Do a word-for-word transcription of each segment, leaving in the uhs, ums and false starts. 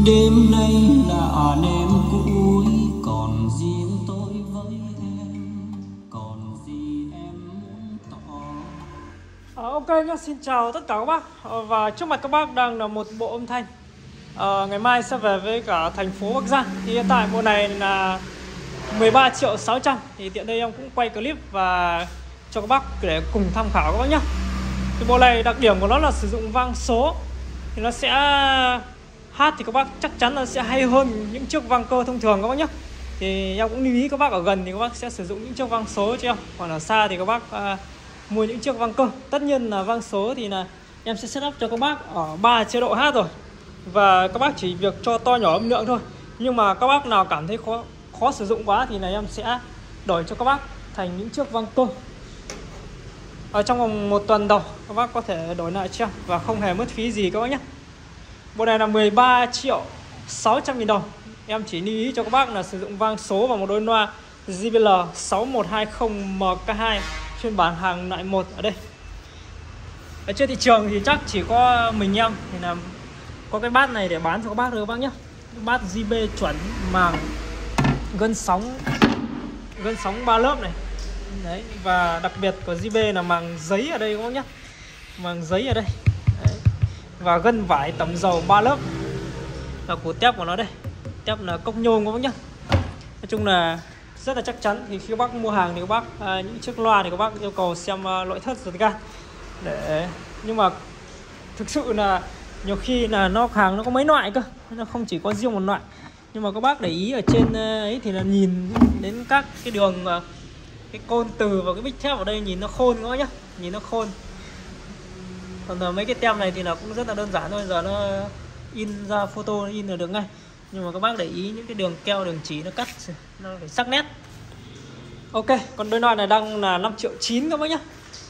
Đêm nay là đêm cuối, còn riêng tôi với em, còn gì em muốn tỏ. À, ok nhá, xin chào tất cả các bác. à, Và trước mặt các bác đang là một bộ âm thanh. à, Ngày mai sẽ về với cả thành phố Bắc Giang. Thì hiện tại bộ này là mười ba triệu sáu trăm. Thì tiện đây em cũng quay clip và cho các bác để cùng tham khảo các bác nhá. Thì bộ này đặc điểm của nó là sử dụng vang số, thì nó sẽ hát thì các bác chắc chắn là sẽ hay hơn những chiếc vang cơ thông thường các bác nhé. Thì em cũng lưu ý các bác ở gần thì các bác sẽ sử dụng những chiếc vang số cho em, còn ở xa thì các bác à, mua những chiếc vang cơ. Tất nhiên là vang số thì là em sẽ setup cho các bác ở ba chế độ hát rồi, và các bác chỉ việc cho to nhỏ âm lượng thôi. Nhưng mà các bác nào cảm thấy khó khó sử dụng quá thì là em sẽ đổi cho các bác thành những chiếc vang cơ. Ở trong vòng một tuần đầu các bác có thể đổi lại cho em và không hề mất phí gì các bác nhé. Bộ này là mười ba triệu sáu trăm nghìn đồng. Em chỉ lưu ý cho các bác là sử dụng vang số và một đôi loa J B L sáu một hai không M K hai phiên bản hàng loại một ở đây. Ở trên thị trường thì chắc chỉ có mình em thì là có cái bát này để bán cho các bác được các bác nhé. Bát J B chuẩn màng gân sóng gân sóng ba lớp này. Đấy, và đặc biệt của J B là màng giấy ở đây các bác nhé. Màng giấy ở đây. Đấy. Và gân vải tẩm dầu ba lớp. Là của tép của nó đây. Tép là cốc nhôm các bác nhé. Nói chung là rất là chắc chắn. Thì khi các bác mua hàng thì các bác à, những chiếc loa thì các bác yêu cầu xem uh, nội thất giật gan để, nhưng mà thực sự là nhiều khi là nó hàng nó có mấy loại cơ, nó không chỉ có riêng một loại. Nhưng mà các bác để ý ở trên uh, ấy thì là nhìn đến các cái đường uh, cái côn từ và cái bích thép ở đây nhìn nó khôn các bác nhá, nhìn nó khôn. Còn uh, mấy cái tem này thì là cũng rất là đơn giản thôi, giờ nó in ra photo nó in là được ngay. Nhưng mà các bác để ý những cái đường keo đường chỉ nó cắt nó phải sắc nét. Ok, còn đôi loa này đang là năm triệu chín các bác nhá.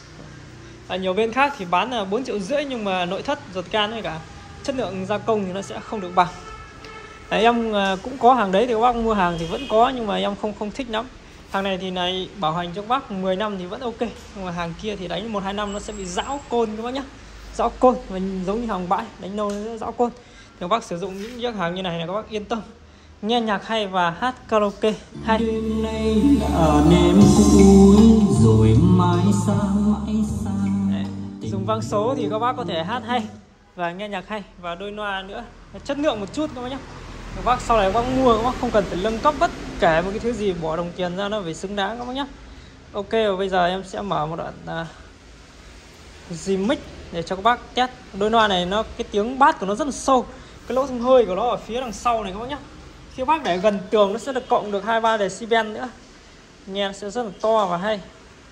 Ở nhiều bên khác thì bán là bốn triệu rưỡi, nhưng mà nội thất giật gan với cả chất lượng gia công thì nó sẽ không được bằng. Đấy, em cũng có hàng đấy thì các bác mua hàng thì vẫn có, nhưng mà em không không thích lắm. Hàng này thì này bảo hành cho các bác mười năm thì vẫn ok, nhưng mà hàng kia thì đánh một hai năm nó sẽ bị rão côn các bác nhá. Rão côn và giống như hàng bãi, đánh lâu nó rão côn. Thì các bác sử dụng những chiếc hàng như này là các bác yên tâm, nghe nhạc hay và hát karaoke hay. Đêm nay là đêm cuối rồi mãi xa mãi xa. Đấy, dùng vang số thì các bác có thể hát hay và nghe nhạc hay, và đôi loa nữa chất lượng một chút các bác nhé. Các bác sau này các bác mua các bác không cần phải nâng cấp bất kể một cái thứ gì, bỏ đồng tiền ra nó phải xứng đáng các bác nhé. Ok, và bây giờ em sẽ mở một đoạn uh, remix để cho các bác test. Đôi loa này nó cái tiếng bass của nó rất là sâu, cái lỗ thông hơi của nó ở phía đằng sau này các bác nhé. Khi các bác để gần tường nó sẽ được cộng được hai ba decibel nữa, nghe nó sẽ rất là to và hay.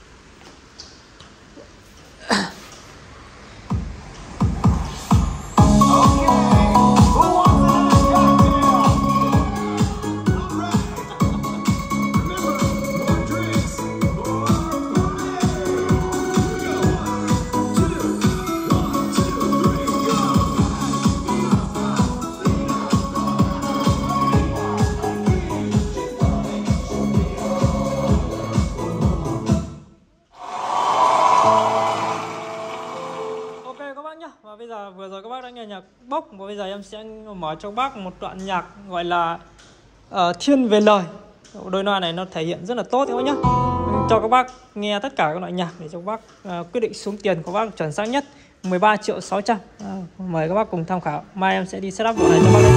Và bây giờ vừa rồi các bác đã nghe nhạc bốc, và bây giờ em sẽ mở cho các bác một đoạn nhạc gọi là uh, thiên về lời. Đôi loa này nó thể hiện rất là tốt các bác nhé. Cho các bác nghe tất cả các loại nhạc để cho các bác uh, quyết định xuống tiền của các bác chuẩn xác nhất. Mười ba triệu sáu trăm. uh, Mời các bác cùng tham khảo. Mai em sẽ đi setup bộ này cho bác đấy.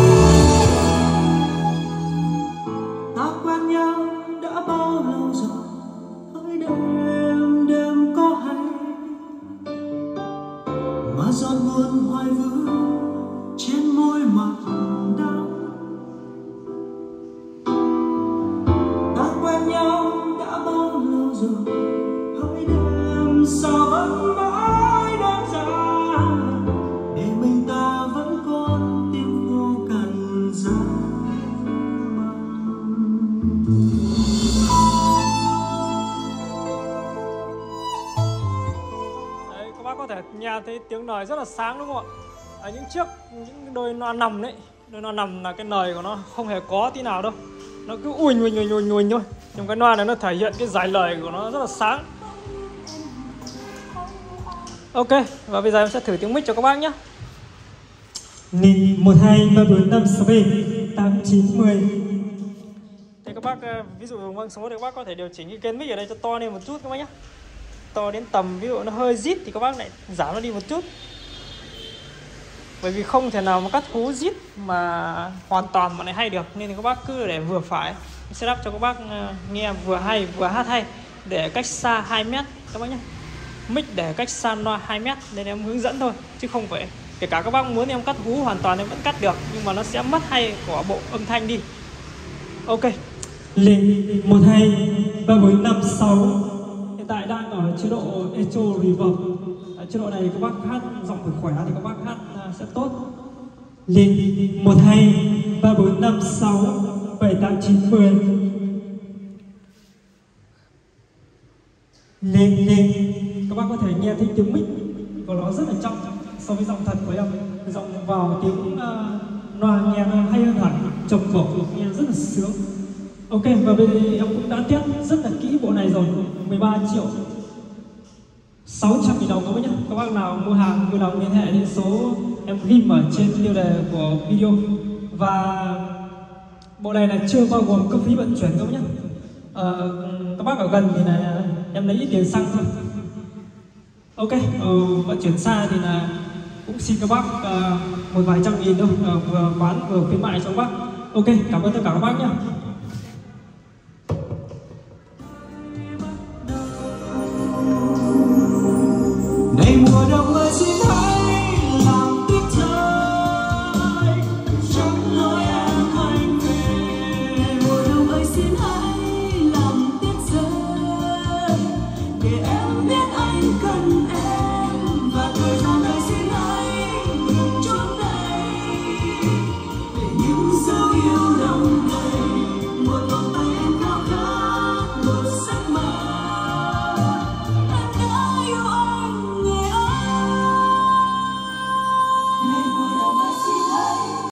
Ta quen nhau đã bao lâu rồi, hỡi đêm đêm có hay mà giọt buồn hoài vương trên môi mặt đắng. Ta quen nhau đã bao lâu rồi, hỡi đêm sao vẫn mãi đơn giản, để mình ta vẫn còn tiếng vô cần giá. Có thể nghe thấy tiếng nời rất là sáng đúng không ạ? Ở những chiếc những đôi loa nằm đấy, đôi loa nằm là cái nời của nó không hề có tí nào đâu, nó cứ uỳnh uỳnh uỳnh uỳnh uỳnh thôi. Nhưng cái loa này nó thể hiện cái dải lời của nó rất là sáng. Ok, và bây giờ em sẽ thử tiếng mic cho các bác nhé. Nghìn một hai ba bốn năm sáu bảy tám chín mười. Thế các bác ví dụ vâng số thì các bác có thể điều chỉnh cái kênh mic ở đây cho to lên một chút các bác nhé. To đến tầm ví dụ nó hơi rít thì các bác lại giảm nó đi một chút. Bởi vì không thể nào mà cắt hú rít mà hoàn toàn mà lại hay được, nên thì các bác cứ để vừa phải. Setup cho các bác nghe vừa hay vừa hát hay, để cách xa hai mét các bác nhé. Mic để cách xa loa hai mét nên em hướng dẫn thôi, chứ không phải kể cả các bác muốn em cắt hú hoàn toàn em vẫn cắt được, nhưng mà nó sẽ mất hay của bộ âm thanh đi. Ok. Lên một hai ba bốn năm sáu. Hiện tại đang ở chế độ Echo Reverb. Ở chế độ này các bác hát giọng phải khỏe thì các bác hát sẽ tốt. Lên một hai ba bốn năm sáu bảy tám chín mười. Lên lên. Các bác có thể nghe thấy tiếng mic của nó rất là trong so với giọng thật của em. Giọng vào tiếng uh, loa nghe nó hay hơn hẳn, trầm cổ nghe rất là sướng. Ok, và bên em cũng đã test rất là kỹ bộ này rồi, mười ba triệu sáu trăm nghìn đồng các bác nhé. Các bác nào mua hàng vui lòng liên hệ đến số em ghim ở trên tiêu đề của video. Và bộ này là chưa bao gồm cước phí vận chuyển các bác nhé. Ờ, các bác ở gần thì là em lấy ít tiền xăng thôi. Ok, ờ, vận chuyển xa thì là cũng xin các bác uh, một vài trăm nghìn thôi, uh, vừa bán vừa khuyến mại cho các bác. Ok, cảm ơn tất cả các bác nhé.